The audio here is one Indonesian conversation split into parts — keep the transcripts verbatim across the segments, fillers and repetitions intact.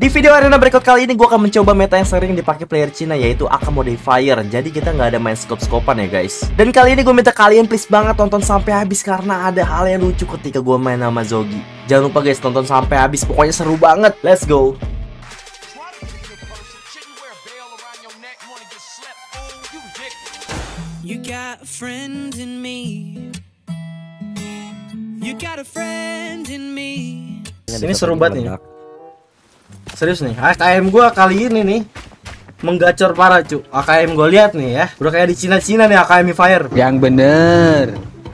Di video arena berikut kali ini gue akan mencoba meta yang sering dipakai player Cina, yaitu A K modifier. Jadi kita nggak ada main scope-scopean ya guys. Dan kali ini gue minta kalian please banget tonton sampai habis, karena ada hal yang lucu ketika gue main sama Zogi. Jangan lupa guys, tonton sampai habis, pokoknya seru banget. Let's go. You got a friend in me. You got a friend in me. Ini seru banget nih. Serius nih, A K M gua kali ini nih menggacor parah cu. A K M gua lihat nih ya, udah kayak di Cina-Cina nih A K M fire. Yang bener.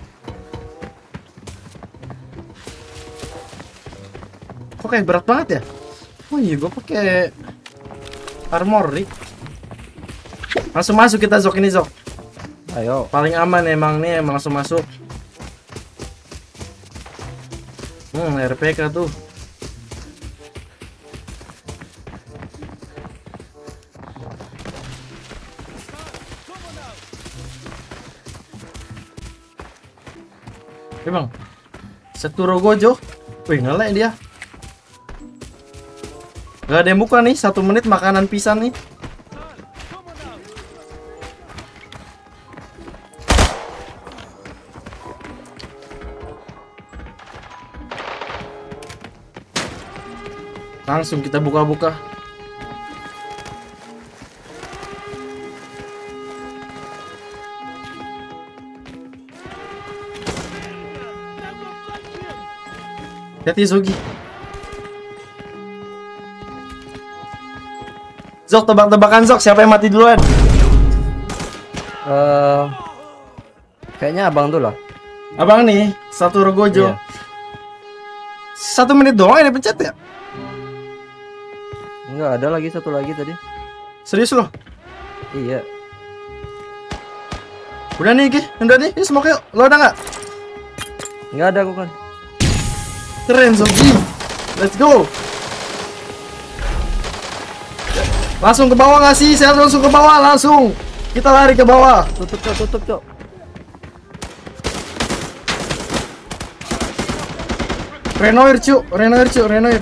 Kok kayak berat banget ya? Oh iya, gua pakai armor nih. Langsung masuk kita Zok ini Zok. Ayo. Paling aman emang nih, emang langsung masuk. Hmm, R P K tuh. Emang Seturo Gojo. Wih, ngelek dia. Gak ada yang buka nih, satu menit makanan pisan nih. Langsung kita buka-buka. Hati Zogi. Zok, tebak-tebakan Zok, siapa yang mati duluan? Uh, kayaknya abang tuh lah. Abang nih, satu Gojo. Iya. Satu menit doang ini pencet ya? Enggak, ada lagi satu lagi tadi. Serius loh? Iya. Udah nih, Ki. Udah nih, ini smoke yuk. Lo ada nggak? Nggak ada, aku kan. Keren Zogi. Let's go. Langsung ke bawah nggak sih? Saya langsung ke bawah, langsung. Kita lari ke bawah. Tutup cok, tutup cok. Renoir cu, Renoir cu, Renoir.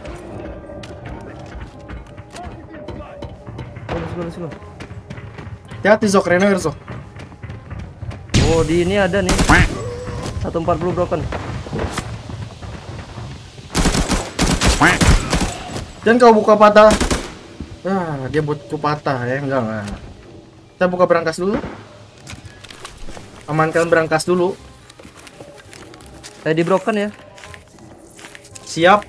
Hati-hati Zok, Renoir Zok. Oh, di ini ada nih. seratus empat puluh broken. Dan kau buka patah. Ah, dia butuh patah ya, enggak enggak. Kita buka berangkas dulu. Amankan berangkas dulu. Eh, di broken ya. Siap.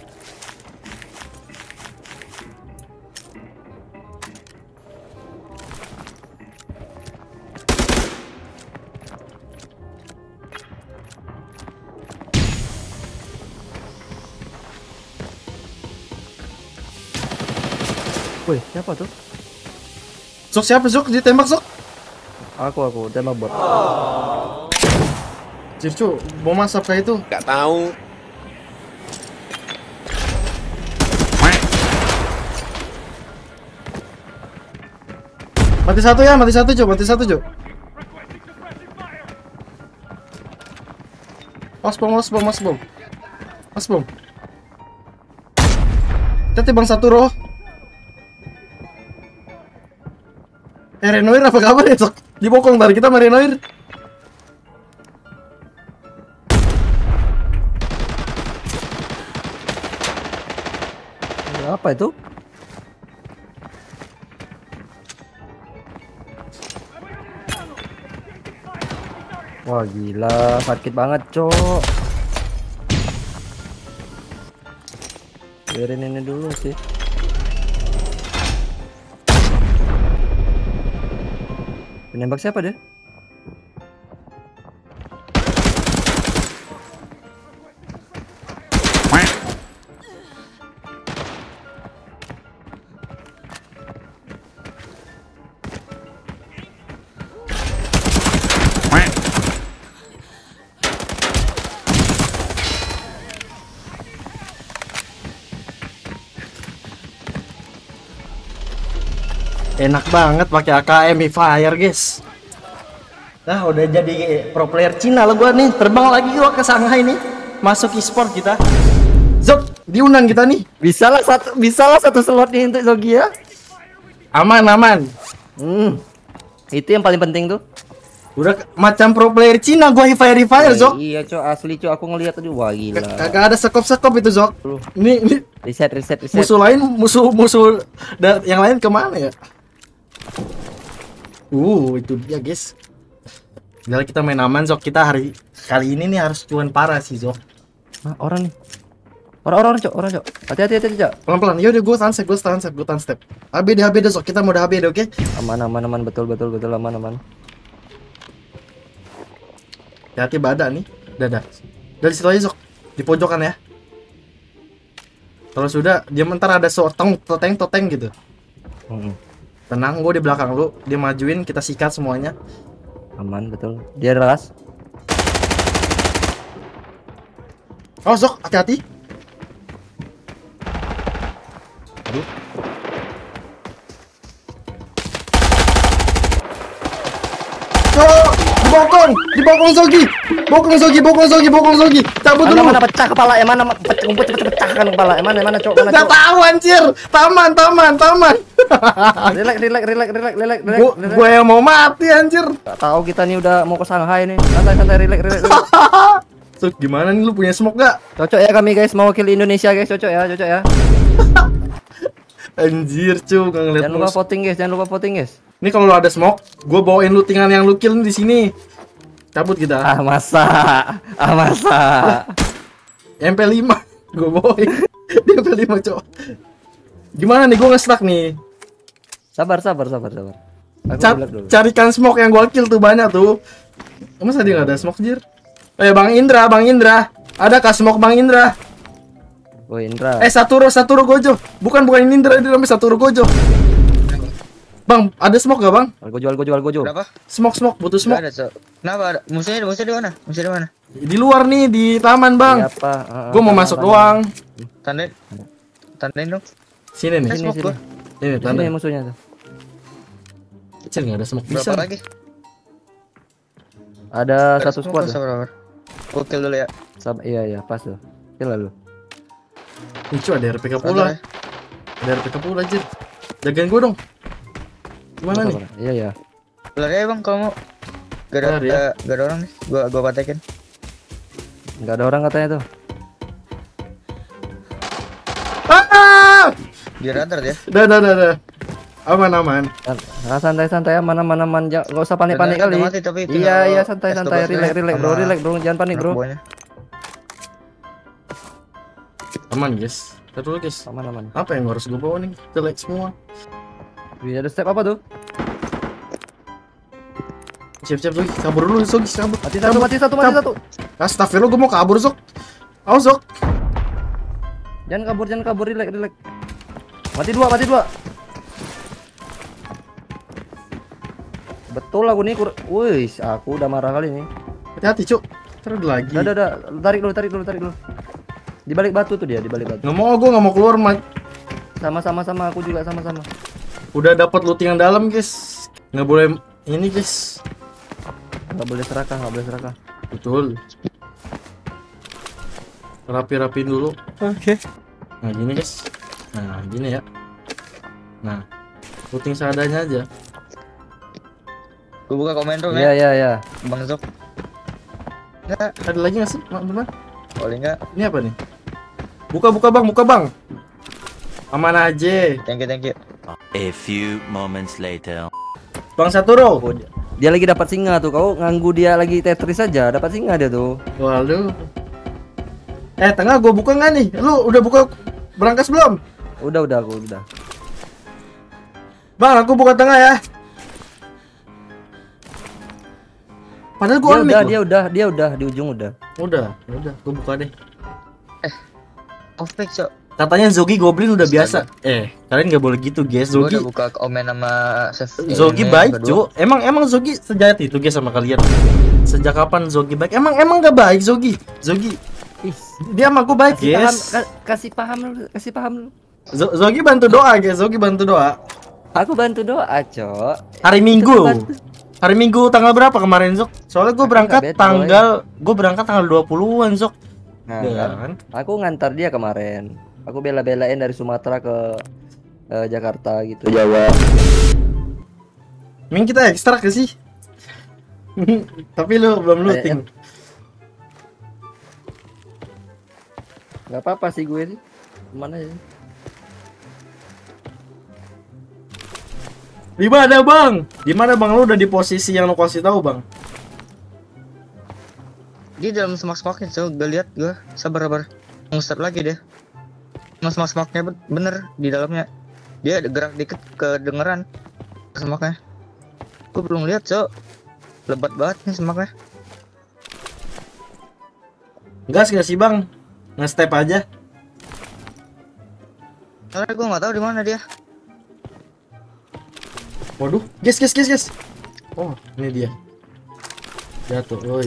Wih, siapa tuh? Zok, siapa Zok? Ditembak Zok? Aku, aku, tembak bot. Circu, bom asap kayak itu. Gak tahu. Mati satu ya, mati satu Cuk, mati satu Cuk. Mas bom, mas bom, mas bom. Mas bom. Hati Bang satu roh. Eh, Renoir apa kabar ya, Sok? Dibokong dari kita sama Renoir. Apa itu? Wah, gila, sakit banget, cok. Biarin ini dulu sih. Penembak siapa deh? Enak banget pakai A K M fire, guys. Nah, udah jadi pro player Cina lo gua nih. Terbang lagi gua ke Shanghai nih. Masuk e-sport kita. Zok, Diundang kita nih. Bisa lah satu, bisa lah satu slot nih untuk Zogi ya. Aman, aman. Hmm. Itu yang paling penting tuh. Udah k- macam pro player Cina gua fire fire Zok. Iya, Cok, asli Cok, aku ngelihat tadi wah gila. K- Kagak ada sekop-sekop itu Zok. Ini, ini Reset, reset, reset. musuh lain, musuh musuh da- yang lain kemana ya? Uh, itu dia guys. Udah kita main aman Zok. Kita hari kali ini nih harus cuan parah sih Zok. Hah, orang nih. Orang-orang, Cok, orang, Cok. Hati-hati, hati, Cok. Pelan-pelan. Ya udah gua tahan step, gua tahan step, gua tahan step. H B D H B D Zok. Kita mau udah H B D, oke? Aman, aman, aman, betul, betul, betul, aman, aman. Hati-hati badak nih. Dadah. Dari situ aja Zok. Di pojokan ya. Kalau sudah dia mentar ada sotong toteng toteng gitu. Hmm. Tenang, gue di belakang lu. Dia majuin, kita sikat semuanya. Aman, betul. Dia ras. Oh Zok, hati-hati. Aduh. Zok, dibokong, dibokong Zogi, bokong Zogi, bokong Zogi, bokong Zogi. Cabut Mana dulu. mana pecah kepala, yang mana pecah pecah pecah pecahkan kepala. Yang mana yang mana, Cok? Mana, Gak Cok? tahu anjir. Taman, taman, taman. Relax, relax, relax, relax, relax, relax. Gua, relax. gua yang mau mati anjir. Gak tahu kita nih udah mau ke Shanghai nih. Santai, santai, relax, relax, relax. Zok, gimana nih lu punya smoke gak? Cocok ya kami guys, mewakili Indonesia guys, cocok ya, cocok ya. Anjir cu, gak ngeliat Jangan lupa musuh. voting guys, jangan lupa voting guys. Ini kalau lu ada smoke, gua bawain lootingan yang lu kill nih di sini. Cabut kita. Ah masa, ah masa. M P lima gue bawain. Di M P lima cok. Gimana nih gue nge-stuck nih. Sabar, sabar, sabar, sabar. Aku Ca- relax dulu. carikan smoke yang gua kill tuh banyak tuh. Masa dia nggak ada smoke jir? Eh Bang Indra, Bang Indra. Ada kah smoke Bang Indra? Oh Indra. Eh Saturo, Saturo Gojo. Bukan bukan ini Indra, dia namanya Saturo Gojo. Bang, ada smoke gak bang? Gue jual, gue jual, gue jual. Berapa? Smoke, smoke, butuh Nggak smoke. ada, Cok. Kenapa ada? Musuhnya, musuhnya di mana? Musuhnya di mana? Di luar nih, di taman bang. Siapa? Uh, Gue mau masuk doang. Tandain. Tandain dong. Sini nih. Eh, Sini, smoke sini. gua. Ini Ini tanda. musuhnya tuh. Kecil nggak ada smoke Berapa bisa. lagi? Ada Ada satu smoke squad. tuh. berapa? Gua kill dulu ya. Sab iya iya pas tuh. Kill lalu. Ini cuy ada R P K Sabar pula. ya. Ada R P K pula jir. Jagain gue dong. Gimana nih? Iya iya. Lari aja bang kalau mau. Gak ada, Lari ya? gak, gak ada orang nih. Gua gua patekin. Enggak ada orang katanya tuh. Ah! Di radar dia. Dah, dah, dah, dah. Aman, aman. Nah, santai santai aman aman aman enggak usah panik panik Beneran kali. udah mati, tapi Iya tinggal iya santai es santai double relax slash relax bro sama relax bro jangan panik bro. anak buahnya. Aman, guys. Ntar dulu, guys. Aman aman. Apa yang harus gue bawa nih? Jelek semua. Wih ada step apa tuh? Siap-siap, Zogi. Kabur dulu, Zogi. Kabur. Mati satu mati satu mati satu. Astagfirullah, gue mau kabur, Zok. Awas, Zok. Jangan kabur jangan kabur relax relax. Mati dua mati dua. Betul aku nih kur. Wih, aku udah marah kali nih. Hati-hati, Cuk. Ntar ada lagi. Udah, udah, udah, tarik dulu, tarik dulu, tarik dulu. Di balik batu tuh dia, di balik batu. Nggak mau, gue nggak mau keluar, Mat. Sama-sama sama aku juga sama-sama. Udah dapat looting yang dalam, guys. Nggak boleh ini, guys. Nggak boleh serakah, nggak boleh serakah. Betul. Rapi-rapiin dulu. Oke. Nah, gini, guys. Nah, gini ya. Nah, looting seadanya aja. Gua buka komen room Iya, ya. iya, iya. Bang Zok. Enggak, Ada lagi nggak sih, teman-teman? boleh enggak? Ini apa nih? Buka, buka, Bang. Buka, Bang. Aman aja. Thank you, thank you. A few moments later. Bang Saturo. Oh, dia, dia lagi dapat singa tuh. Kau nganggu dia lagi Tetris aja, dapat singa dia tuh. Waduh. Eh, tengah gua buka nggak nih? Lu udah buka berangkas belum? Udah, udah aku udah. Bang, aku buka tengah ya. Padahal gua Dia on mic udah, loh. dia udah, dia udah di ujung udah. Udah, ya udah, gua buka deh. Off mic, Cok. Katanya Zogi Goblin udah biasa. Eh, kalian nggak boleh gitu, guys. Gua Zogi udah buka komen sama save. Zogi ini, baik, berdua. Cuk. Emang emang Zogi sejahat itu, guys, sama kalian. Sejak kapan Zogi baik? Emang emang nggak baik Zogi. Zogi Ih, dia sama aku baik, kasih paham, guys. ka- kasih paham lu, kasih paham lu. Zo- Zogi bantu doa, guys. Zogi bantu doa. Aku bantu doa, Cok. Hari Minggu. bantu. Hari Minggu tanggal berapa kemarin, Zok? Soalnya gue Aku berangkat nggak bad, tanggal gue berangkat tanggal dua puluhan, Zok. Nah, Iya kan? kan? Aku ngantar dia kemarin. Aku bela-belain dari Sumatera ke eh, Jakarta gitu. Jawa. Ming kita ekstra ke sih. Tapi lu belum looting. Gak apa-apa sih gue sih. Mana ya? Di mana bang? Di mana bang? Lu udah di posisi yang lu kasih tahu bang? Dia dalam semak-semaknya, so gue lihat gue sabar sabar nge-step lagi deh. Semak-semaknya bener di dalamnya. Dia gerak dikit kedengeran semaknya. Gue belum lihat, so lebat banget nih semaknya. Gas gak sih bang? Nge-step aja. Karena gue nggak tahu di mana dia. Waduh, guys, guys, guys, guys. Oh, ini dia. Jatuh, woi.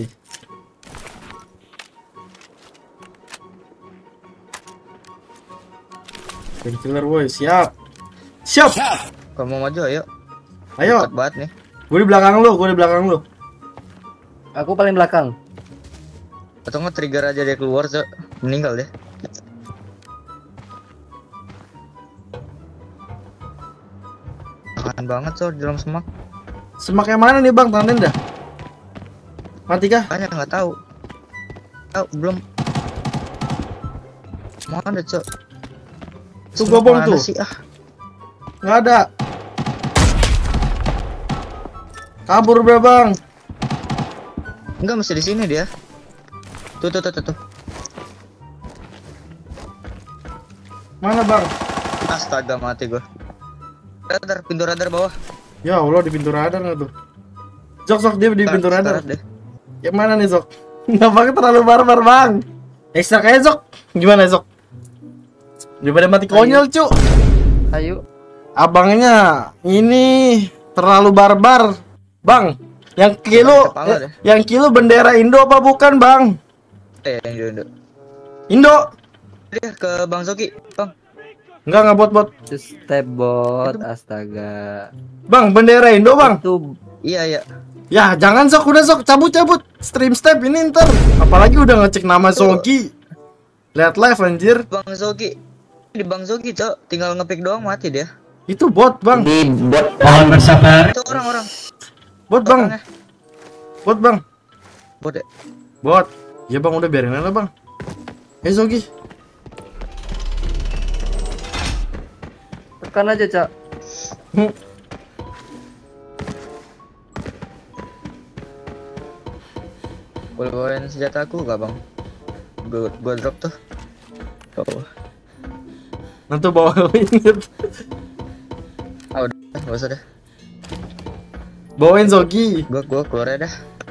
Painkiller, woi, siap. Siap. Kalau mau maju ayo. Ayo. Dekat banget nih. Gue di belakang lu, gue di belakang lu. Aku paling belakang. Atau nggak trigger aja dia keluar, so meninggal deh. Tahan banget so di dalam semak. Semak yang mana nih bang? Tandem dah. Mati kah? Banyak nggak tahu. Tahu belum. Mana cok? Tuh gua bom tuh. Sih, ah. Nggak ada. Kabur bro bang. Enggak, masih di sini dia. Tuh tuh tuh tuh. tuh. Mana bang? Astaga, mati gua. Radar, pintu radar bawah. Ya Allah, di pintu radar nggak tuh? Zok, Zok, dia di pintu radar. Deh. Yang mana nih Zok? Nampaknya terlalu barbar bang. Ekstra kayak Zok. Gimana Zok? Daripada mati konyol cu. Ayo. Abangnya ini terlalu barbar bang. Yang kilo, Kepala deh. yang kilo bendera Indo apa bukan bang? Eh, Indo Indo. Indo. Dia ke Bang Zoki, Bang. Enggak nggak bot bot. Step bot, astaga. Bang, bendera Indo bang. Itu Iya, iya. Ya jangan Zok, udah Zok, cabut cabut. Stream step ini ntar. Apalagi udah ngecek nama Zoki. Lihat live anjir. Bang Zoki. Di Bang Zoki, Cok. Tinggal ngepick doang mati dia. Itu bot bang. Itu orang-orang. Bot bang. Orangnya. Bot bang. Bot ya. Bot. Ya bang udah biarin aja bang. Eh Zoki. tekan aja, Cak. Hmm. Boleh bawain senjata aku gak, Bang? Gua, gua drop tuh. Oh. Nanti bawain. Ah, udah, gak usah deh. Bawain Zoki. Gua gua keluar aja dah.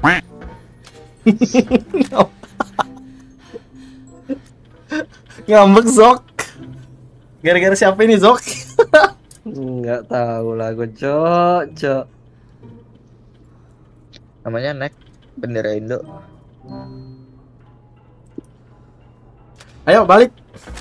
Ngambek Zok. Gara-gara siapa ini Zok? Nggak tahu lah gue, Cok, Cok. Namanya Nek, bendera Indo. Ayo balik.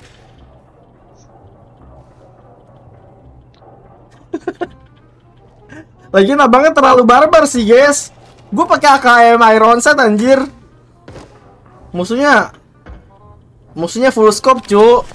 Lagian abangnya terlalu barbar sih, guys. Gue pakai A K M Iron Sight anjir. Musuhnya Musuhnya full scope, cu.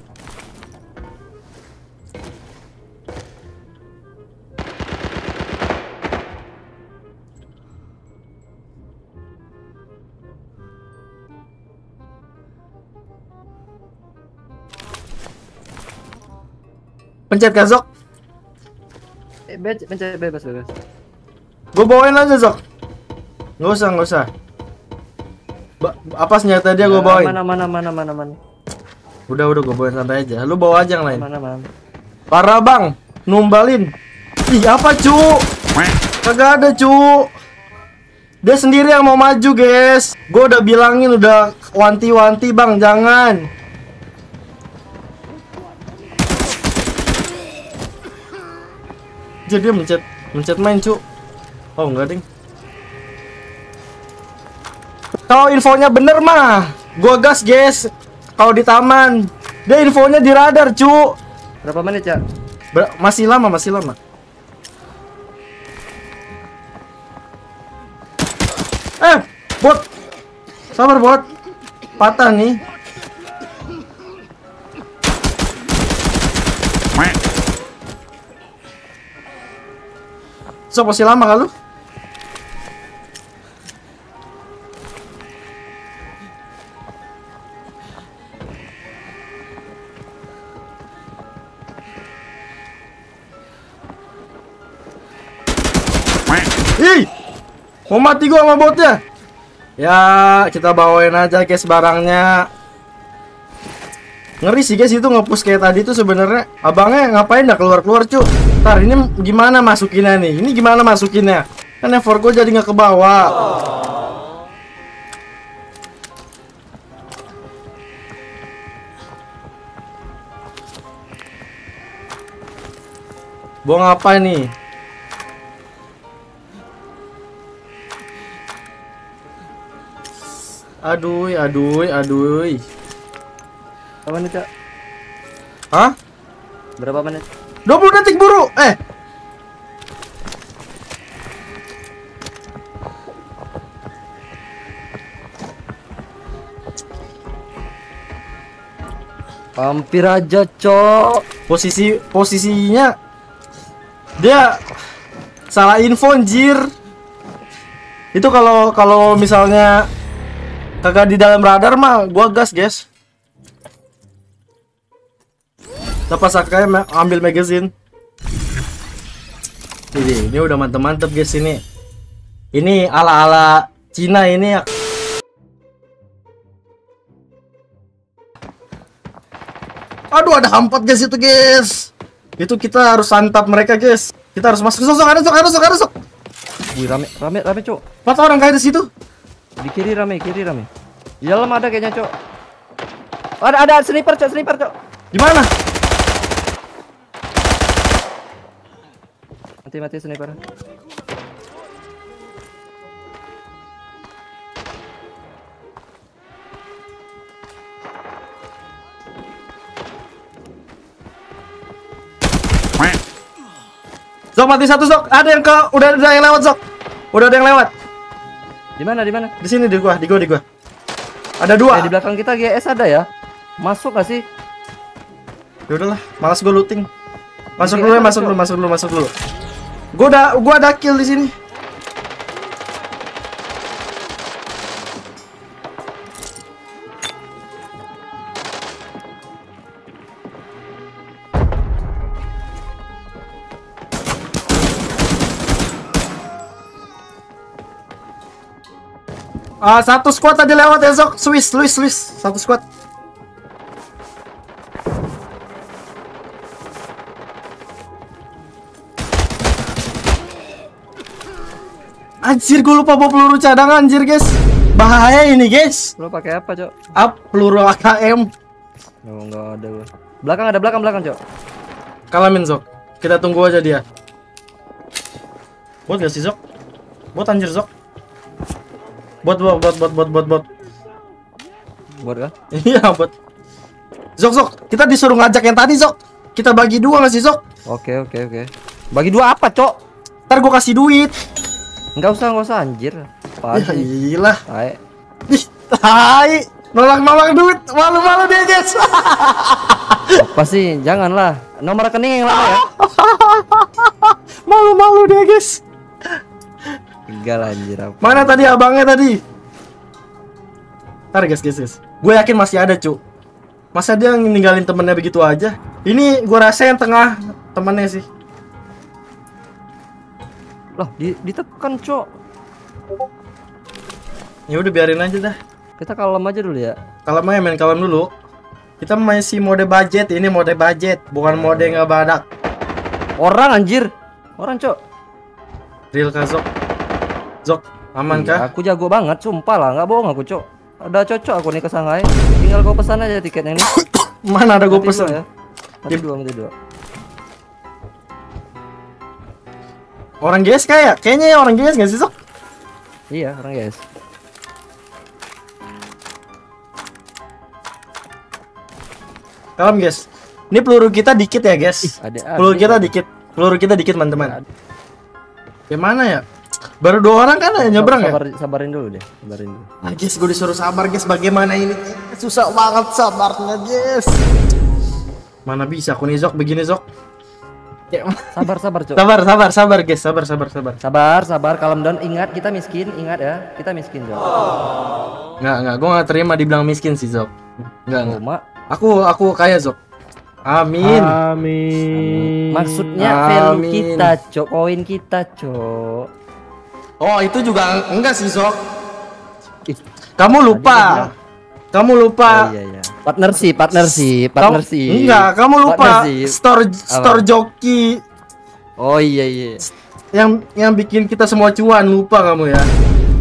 Pencet kan, Zok? Eh, be- pencet bebas, bebas. Gue bawain aja, Zok. Nggak usah, nggak usah. Ba apa senjata dia gue bawain? Mana, mana, mana, mana, mana. Udah, udah gue bawain santai aja. Lu bawa aja yang lain. Mana, mana. Parah bang, numbalin. Ih apa cu? Kagak ada cu. Dia sendiri yang mau maju guys. Gue udah bilangin, udah wanti-wanti bang, jangan. Jadi dia mencet, mencet main cu. Oh enggak ding. Kalau infonya bener mah, gua gas guys. Kalau di taman, dia infonya di radar cu. Berapa menit, Cak? Ber masih lama, masih lama. Eh, bot. Sabar bot. Patah nih. Sok masih lama kan lu? Ih, mau mati gua sama botnya. Ya, kita bawain aja guys barangnya. Ngeri sih guys itu nge-push kayak tadi tuh sebenarnya. Abangnya ngapain dah keluar-keluar cu. Ntar ini gimana masukinnya nih? Ini gimana masukinnya? Kan effort gua jadi nggak ke bawah. Buang apa nih? Aduh, aduh, aduh. Berapa menit, Cok? Hah? Berapa menit? dua puluh detik buru. Eh. Hampir aja, Cok. Posisi posisinya dia salah info anjir. Itu kalau kalau misalnya kagak di dalam radar mah gua gas, guys. Lepas saya ambil magazine. Ini, ini udah mantep-mantep guys ini. Ini ala-ala Cina ini ya. Aduh ada hampat guys itu guys. Itu kita harus santap mereka guys. Kita harus masuk sosok ada sok ada sok ada sok. Wih rame rame rame Cok. Empat orang kayak di situ. Di kiri rame kiri rame. Di dalam ada kayaknya Cok. Ada ada sniper Cok sniper Cok. Di mana? Mati mati sniper. Sok mati satu sok. Ada yang ke udah ada yang lewat sok. Udah ada yang lewat. Di mana di mana? Di sini di gua, di gua, di gua. Ada dua. Eh, di belakang kita G S ada ya? Masuk gak sih? Ya udahlah, malas gua looting. Masuk dulu ya, masuk dulu, masuk dulu, masuk dulu. Gua udah gua ada kill di sini. Ah, satu squad tadi lewat ya, Sok. Swiss, Swiss, Swiss. Satu squad. Anjir, gue lupa bawa peluru cadangan, anjir, guys. Bahaya ini, guys. Lo pakai apa, Cok? Up, peluru A K M. Oh, enggak ada gua. Belakang ada belakang belakang, Cok. Kalamin, Sok. Kita tunggu aja dia. Bot gak sih, Sok? Bot anjir, Sok. Bot, bot, bot, bot, bot, bot, bot. Buat kan? Iya, bot. Zok, Zok, kita disuruh ngajak yang tadi, Zok. Kita bagi dua nggak sih, Zok? Oke, oke, oke. Bagi dua apa, Cok? Ntar gue kasih duit. Enggak usah, enggak usah anjir. Apaan Ya sih? iyalah. Tai. Ih, tai. Nolak-nolak duit. Malu-malu dia, guys. Apa sih? Janganlah. Nomor rekening yang lama ya. Malu-malu dia, guys. Enggak lah anjir apa. Mana tadi abangnya tadi? Ntar guys, guys, guys. Gue yakin masih ada, cu. Masa dia ninggalin temennya begitu aja? Ini gue rasa yang tengah temennya sih. Loh, di ditekan, Cok. Ya udah biarin aja dah. Kita kalem aja dulu ya. Kalau main main kalem dulu. Kita masih mode budget, ini mode budget, bukan mode nggak badak. Orang anjir. Orang, Cok. Real kah, Zok? Zok, aman Iya, kah? aku jago banget, sumpah lah, nggak bohong aku, Cok. Udah cocok aku nih ke Shanghai. Tinggal kau pesan aja tiketnya nih. Mana ada gue Mati dua pesen? ya. Mati dua, mati dua. Orang G S kayak, kayaknya orang G S nggak sih, Sok? Iya, orang guys. Kalem, guys. Ini peluru kita dikit ya, guys. Ada Peluru kita dikit. Peluru kita dikit, teman-teman. Gimana ya? Baru dua orang kan ya nyebrang ya? Sabar, sabarin dulu deh, sabarin dulu. Nah, guys, gue disuruh sabar, guys. Bagaimana ini? Susah banget sabarnya, guys. Mana bisa aku nih, Zok, begini, Zok. Ya, Sabar sabar cok. sabar, sabar, sabar, guys. Sabar, sabar, sabar. Sabar sabar calm down. Ingat kita miskin, ingat ya. Kita miskin cok. Nggak, nggak. Gue nggak terima dibilang miskin sih, Zok. Nggak, nggak. Oh, mak. Aku, aku kaya, Zok. Amin. Amin. Maksudnya Amin. value kita cok, koin kita cok. Oh, itu juga enggak sih, Zok. Ih, Kamu lupa. Kamu lupa. oh, iya iya. Partnership, partnership, Kamu- partnership. Enggak, kamu lupa Partnership. store store joki Oh iya iya. yang yang bikin kita semua cuan, lupa kamu ya.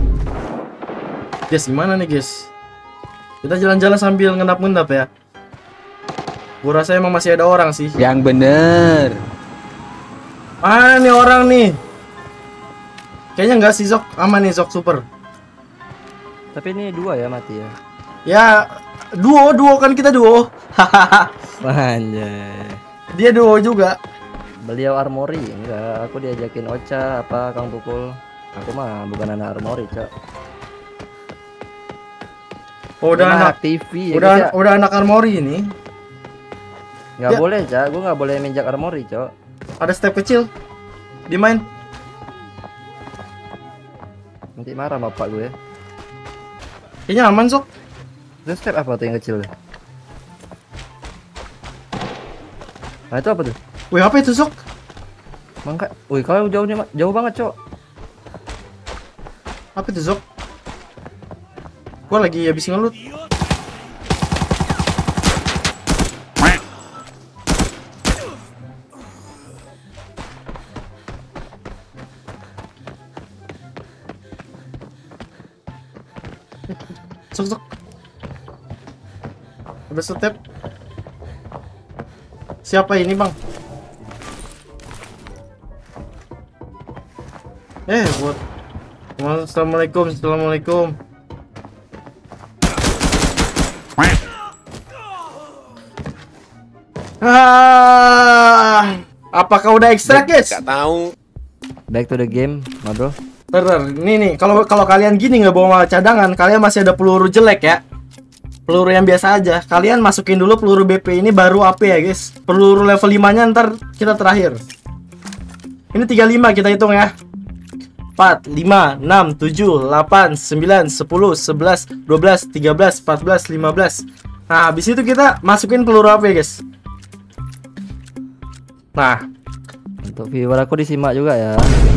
Guys, gimana nih, guys? Kita jalan-jalan sambil ngendap-ngendap ya. Gua rasa emang masih ada orang sih. Yang bener. Mana nih orang nih? Kayaknya enggak sih, Zok. Aman nih, Zok, super. Tapi ini dua ya mati ya. Ya, duo, duo kan kita duo. Hahaha. Anjay. Dia duo juga. Beliau armory enggak, aku diajakin Ocha apa Kang Pukul. Aku mah bukan anak armory, Cok. Oh, udah Ini anak T V ya, udah guys, ya. udah anak armory ini. Nggak Ya. boleh, Cak. Gua nggak boleh minjak armory, Cok. Ada step kecil. Dimain. Nanti marah bapak gue. Kayaknya aman, Zok. Itu step apa tuh yang kecil? Nah, itu apa tuh? Wih, apa itu, Zok? Mangka. Wih, kalau jauhnya ma- jauh banget, Cok. Apa itu, Zok? Gua lagi habis ngelut. Zok, Zok. Ada step. Siapa ini, Bang? Eh, buat. Assalamualaikum, assalamualaikum. Ah, apakah udah ekstrak, guys? Back to the game, ma bro. Bener, nih nih, kalau kalau kalian gini nggak bawa cadangan, kalian masih ada peluru jelek ya. Peluru yang biasa aja. Kalian masukin dulu peluru B P ini baru A P ya, guys. Peluru level lima-nya ntar kita terakhir. Ini tiga puluh lima kita hitung ya. empat, lima, enam, tujuh, delapan, sembilan, sepuluh, sebelas, dua belas, tiga belas, empat belas, lima belas. Nah, habis itu kita masukin peluru A P, guys. Nah, Untuk viewer aku disimak juga ya.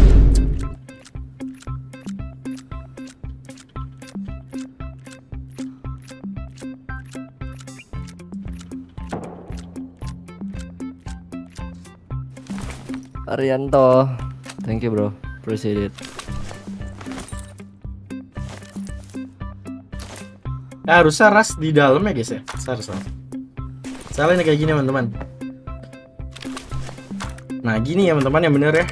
Arianto, thank you bro, appreciate it. ya harusnya ras di dalam ya, guys ya. Seharusnya. Salahnya kayak gini, teman-teman. Nah, gini ya, teman-teman, yang bener ya.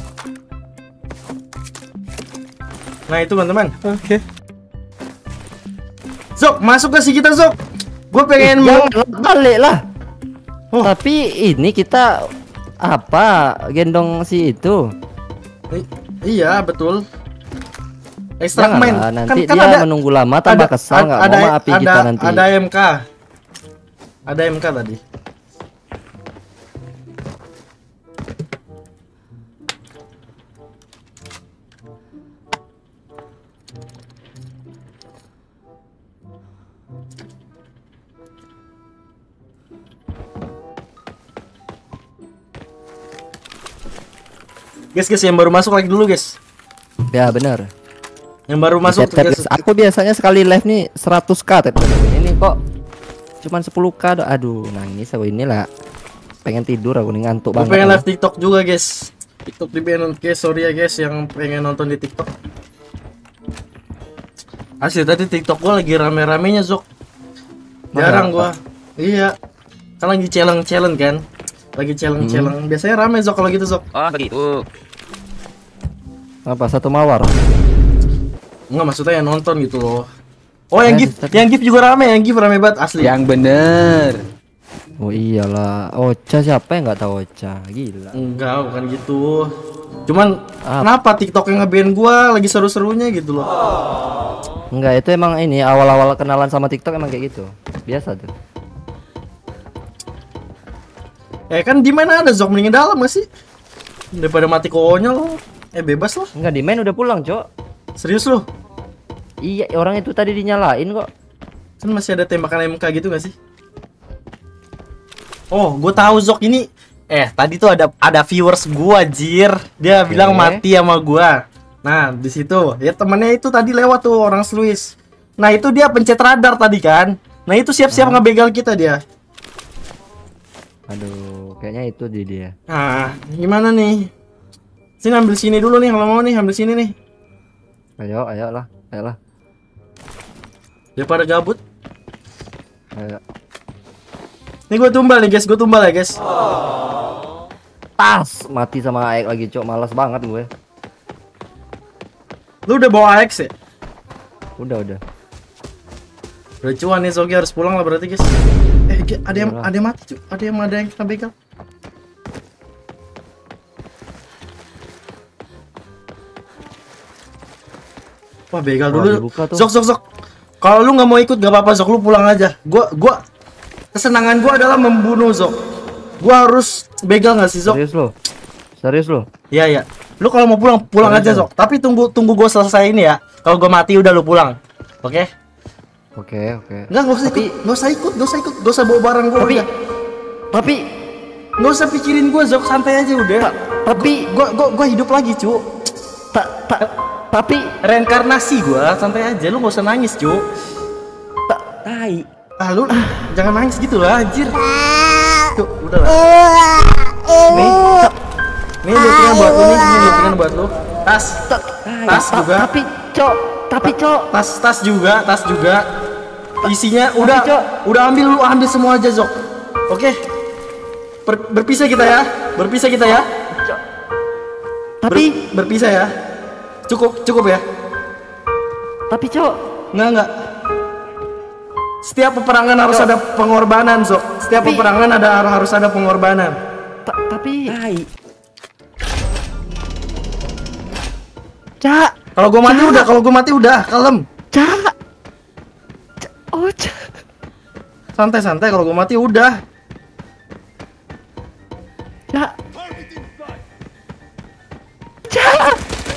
Nah, itu, teman-teman. Oke. Zok, masuk ke si kita, Zok. Gue pengen mau. Jangan balik lah. Oh. Tapi ini kita apa gendong si itu? I- iya, betul. Ekstrak main. Janganlah, nanti dia menunggu lama tambah kesal nggak ada, mau mah api ada, kita nanti. Ada M K. Ada M K tadi. Guys, guys, yang baru masuk lagi dulu, guys. Ya benar. Yang baru masuk, Tap, tap, guys. aku biasanya sekali live nih seratus k tap. Ini kok cuman sepuluh k do. Aduh, nangis aku inilah. Pengen tidur aku nih, ngantuk Gue banget. pengen aku. live TikTok juga, guys. TikTok di pengen, guys. Sorry ya, guys, yang pengen nonton di TikTok. Asli tadi TikTok gue lagi rame-ramenya, Zok. Jarang Masa? gua. Iya. Kan lagi challenge-challenge kan. Lagi challenge-challenge. Biasanya rame, Zok, kalau gitu, Zok. Oh begitu. Apa satu mawar? Enggak, maksudnya yang nonton gitu loh. Oh, yang Eh, gift, tapi- yang gift juga rame, yang gift rame banget asli. Yang bener. Oh iyalah, Ocha siapa yang nggak tahu Ocha? Gila. Enggak, bukan gitu. Cuman Apa? kenapa TikTok yang nge-ban gua lagi seru-serunya gitu loh. Enggak, itu emang ini awal-awal kenalan sama TikTok emang kayak gitu. Biasa tuh. Eh kan di mana ada Zok, mendingan dalam gak sih? Daripada mati konyol. Eh bebas lah. Enggak, di main udah pulang, Cok. Serius lu? Iya, orang itu tadi dinyalain kok. Kan masih ada tembakan M K gitu gak sih? Oh, gue tahu Zok ini. Eh, tadi tuh ada ada viewers gua, Jir. Dia Oke. bilang mati sama gua. Nah, di situ ya temennya itu tadi lewat tuh orang Swiss. Nah, itu dia pencet radar tadi kan. Nah, itu siap-siap Hmm. ngebegal kita dia. Aduh, kayaknya itu di dia. Nah, gimana nih? Sini ambil sini dulu nih kalau mau nih, ambil sini nih. Ayo, ayo lah, ayo lah. Daripada gabut. Ayo. Nih gue tumbal nih, guys. Gue tumbal ya, guys. Tas, mati sama Aek lagi, Cok. Malas banget gue. Lu udah bawa A X ya? Udah, udah. Udah cuan nih, Zogi harus pulang lah berarti, guys. Eh, Ge, ada yang Iyalah. ada yang mati, cu. Ada yang ada yang kena begal. Wah, begal Wah, dulu. dibuka tuh. Zok, Zok, Zok. Kalau lu nggak mau ikut gak apa-apa, Zok. Lu pulang aja. Gua gua kesenangan gua adalah membunuh, Zok. Gua harus begal nggak sih, Zok? Serius lo? Serius lo? Iya, iya. Lu kalau mau pulang, pulang Boleh, aja, boleh. Zok. Tapi tunggu tunggu gua selesai ini ya. Kalau gua mati udah lu pulang. Oke? Oke, oke. Enggak, enggak usah Tapi- ikut. Enggak usah ikut, enggak usah ikut. Enggak usah bawa barang gua. Tapi udah. tapi Nggak usah pikirin gua, Zok. Santai aja udah. ta- tapi Gua gua gua hidup lagi, cu. tak tak tapi Reinkarnasi gua, santai aja. Lu nggak usah nangis, cu. tak tai. Ah, lu jangan nangis gitu lah, anjir. Cu, udah lah. Nih. Nih lootingan buat lu nih, ini lootingan buat lu. Tas. Tak tai. Tas Ta- juga. Tapi, Cok, tapi Cok. Tas tas juga, tas juga. Isinya udah Cok. udah ambil lu ambil semua aja, Zok. Oke. Ber- berpisah kita ya. Berpisah kita ya. Ber- Tapi berpisah ya. Cukup, cukup ya. tapi Cok. Enggak, enggak. Setiap peperangan harus ada pengorbanan, Zok. Setiap Tapi- peperangan ada harus ada pengorbanan. Ta- tapi tai. Cak, Kalau gua mati udah, kalau gua mati udah, kalem. Cak. Cak. Oh, Cak. Santai-santai kalau gua mati udah. Cak. Cak.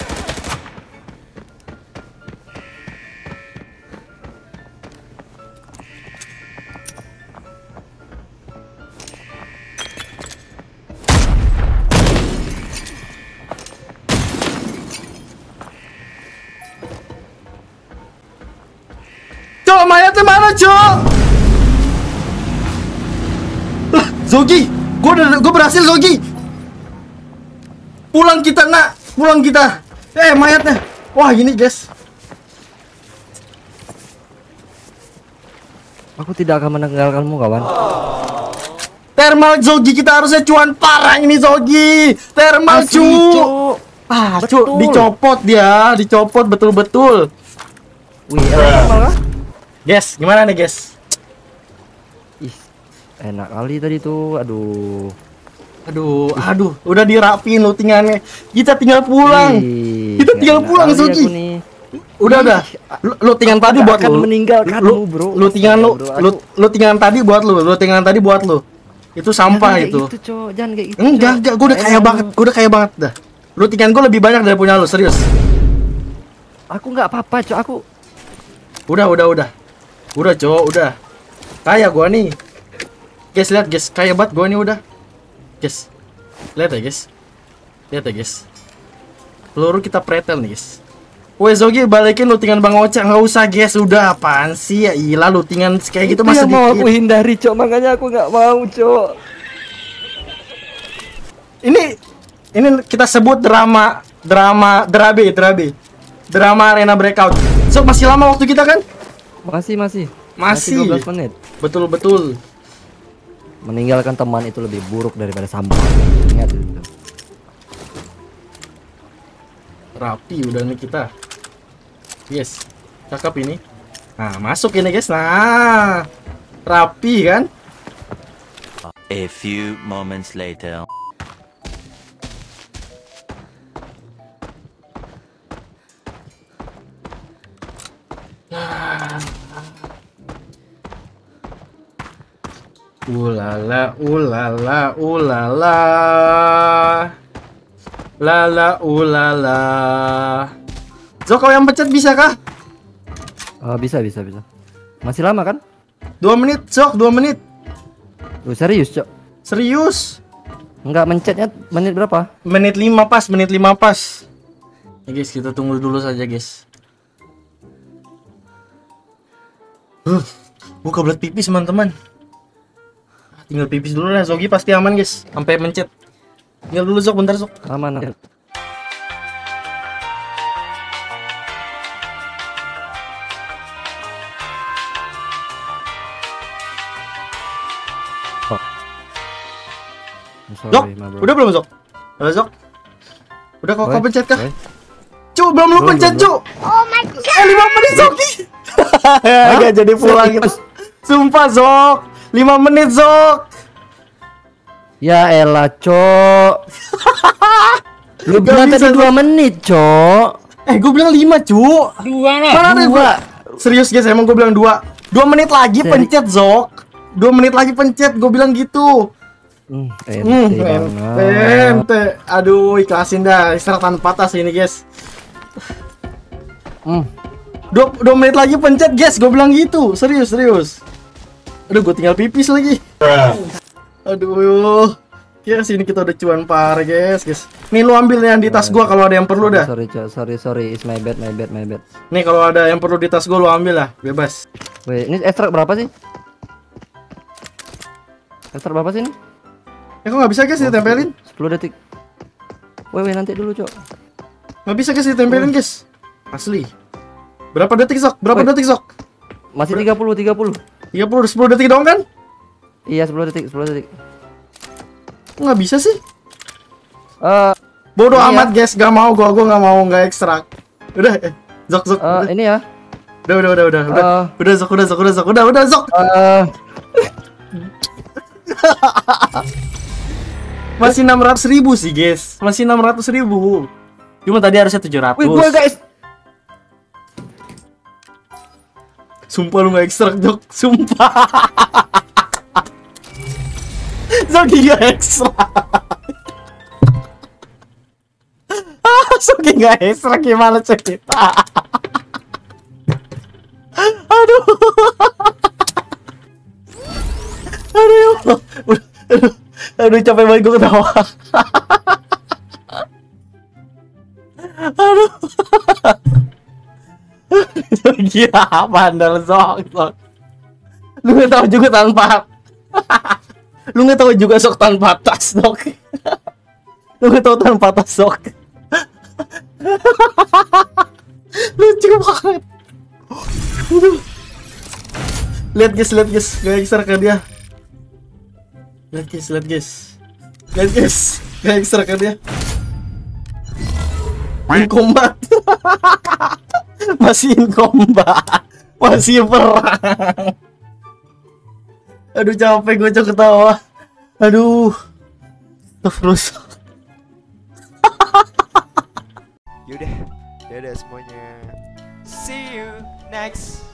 Cok, mayatnya mana, Cok? Lah, Zogi, gua udah gua berhasil, Zogi. Pulang kita, Nak. Pulang kita. Eh, mayatnya. Wah, gini, guys. Aku tidak akan meninggalkanmu, kawan. Thermal Zogi, kita harusnya cuan parah ini, Zogi. Thermal, Asli, cu. Cok. Ah, cu, Betul. dicopot dia, dicopot betul-betul. Wih, enak malah. Guys, gimana nih, guys? Ih, enak kali tadi tuh. Aduh. Aduh, aduh, udah dirapiin lootingannya. Kita tinggal pulang. Ih, Kita tinggal enak pulang, kali Zogi. aku nih. Udah, udah. Lu- Lootingan tadi nggak buat akan lu. meninggalkanmu, Lu, bro. lootingan lu, Bro, lu, aku- lootingan tadi buat lu. Lootingan tadi buat lu. Itu sampah Jangan itu. kayak gitu, Cok. Jangan kayak gitu. Enggak, Cok. enggak, gua udah kaya Emang banget. Gua udah kaya banget dah. Lootingan gua lebih banyak dari punya lu, serius. Aku nggak apa-apa, Cok. Aku Udah, udah, udah. Udah, cowok, udah. Kaya gua nih. Guys, lihat, guys. Kaya banget gua nih udah. Guys. Lihat ya, guys. Lihat ya, guys. Peluru kita pretel nih, guys. Weh, Zogi, balikin lootingan Bang Ocha. Nggak usah, guys. Udah, apaan sih ya? Ilah, lootingan kayak gitu itu masih yang mau aku dikit. hindari, Cok. Makanya aku nggak mau, Cok. Ini ini kita sebut drama drama derabe, derabe. Drama arena breakout. So, masih lama waktu kita kan? Masih, masih. Masih. dua belas menit. Betul, betul. Meninggalkan teman itu lebih buruk daripada sampah. Ingat itu. Rapi udah nih kita. Yes. Cakep ini. Nah, masuk ini, guys. Nah. Rapi kan? A few moments later. Ulala, ulala, ulala. Lala, ulala. Zok, kau yang pencet bisa kah? Oh, bisa bisa bisa. Masih lama kan? Dua menit, Zok, dua menit. Lu serius, Cok? Serius? Enggak mencetnya menit berapa? Menit lima pas, menit lima pas. Ya guys, kita tunggu dulu saja guys. Uh, buka belat pipis teman-teman. Tinggal pipis dulu lah, Zogi pasti aman guys. Sampai mencet. Tinggal dulu Zok, bentar Zok. Aman. aman. Oh. I'm Zok, sorry, my bro. udah belum Zok? Udah Zok? Udah kok Woy, kau pencet kah? woy. Cuk, belum lu Belum, pencet belum, Cuk. Oh my god. Eh, lima menit Zogi. Gak jadi pulang gitu. Sumpah Zok, lima menit Zok. Ya elah, Cok. Lu bilang bisa, tadi dua menit, Cok. Eh, gue bilang lima Cuk. Dua lah. Dua. Serius guys, emang gue bilang dua. Dua menit lagi Seri- pencet Zok. Dua menit lagi pencet, gue bilang gitu. Hmm, Hmm, ente ente, banget. ente. Aduh, ikhlasin dah. Istirahat tanpa tas ini guys. Hmm. Dua, dua menit lagi pencet guys, gue bilang gitu. Serius, serius. Aduh, gue tinggal pipis lagi. Aduh. Ya sini kita udah cuan parah guys, guys. Nih lu ambil yang di tas gua kalau ada yang perlu dah. Sorry, Cok. Sorry, sorry. It's my bad, my bad, my bad. Nih kalau ada yang perlu di tas gua lu ambil lah, bebas. Wait, ini ekstrak berapa sih? Ekstrak berapa sih ini? Ya kok nggak bisa guys ditempelin? sepuluh detik. Wait, wait, nanti dulu, Cok. Nggak bisa guys ditempelin guys. Asli. Berapa detik Sok? Berapa Wait. detik Sok? Masih tiga puluh, tiga puluh. tiga puluh, sepuluh detik dong kan? Iya, sepuluh detik, sepuluh detik. Kok nggak bisa sih? Eh, Bodoh Ini amat guys, gak mau gua, gua nggak mau nggak ekstrak. Udah, eh, Zok, Zok. eh, udah. ini ya. Udah, udah, udah, udah, udah, Eh. udah, Zok, udah, Zok, udah, Zok, udah, udah, Zok. Eh, Masih enam ratus ribu sih guys, masih enam ratus ribu. Cuma tadi harusnya tujuh ratus. wih, gua guys. Sumpah lu nggak ekstrak Jok, sumpah. Zogi nggak ekstrak. Zogi nggak ekstrak, gimana cerita? Aduh. Aduh. Aduh. Aduh, capek banget gue ketawa. Aduh. Gila, bandel Sok, Sok. Lu nggak tahu juga tanpa. Lu nggak tahu juga Sok tanpa tas, Sok. Lu nggak tahu tanpa tas, Sok. Lucu banget. Lihat guys, lihat guys, gak ekstra ke dia. Lihat guys, lihat guys. Lihat guys, gak ekstra ke dia. In combat. Masih in combat. Masih perang. Aduh, capek gue cok ketawa. Aduh. Terus. Yaudah, dadah semuanya. See you next